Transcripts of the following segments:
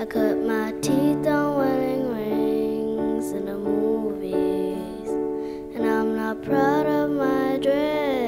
cut my teeth on wedding rings in the movies, and I'm not proud of my dress.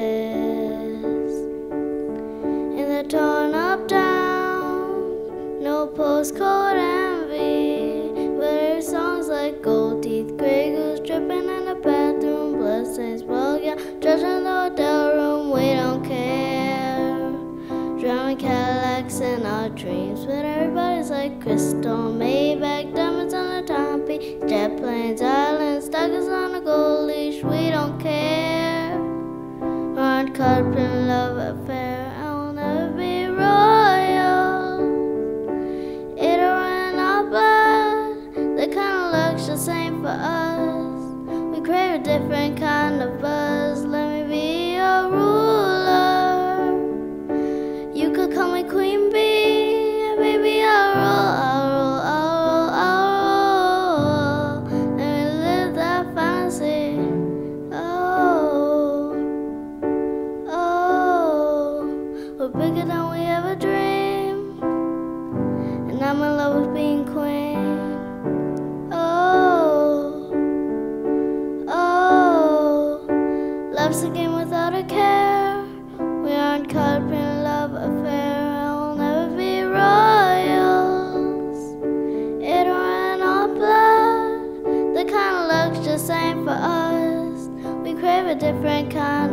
In the torn up town, no postcode envy, but there's songs like Gold Teeth, Grey Goose dripping in the bathroom, bloodstains, bug, yeah, judging the hotel room, we don't care. Drowning Cadillacs in our dreams, but everybody's like crystal, Maybach, diamonds on the timepiece, jet planes, islands, stalkers on a gold leash. We don't care. We're on caught up in love affair. I will never be royal. It'll run our blood. The kind of luck's just ain't for us. We crave a different kind of buzz. Let me be your ruler. You could call me Queen Bee, baby, I'll roll, I'll roll, I'll roll. Let me live that fantasy. Oh, oh, we're bigger than we ever dreamed, and I'm in love with being queen. Oh, oh, life's a game without a care. We aren't caught up in love affair. I will never be royals. It'll run our blood. The kind of luck just ain't for us. We crave a different kind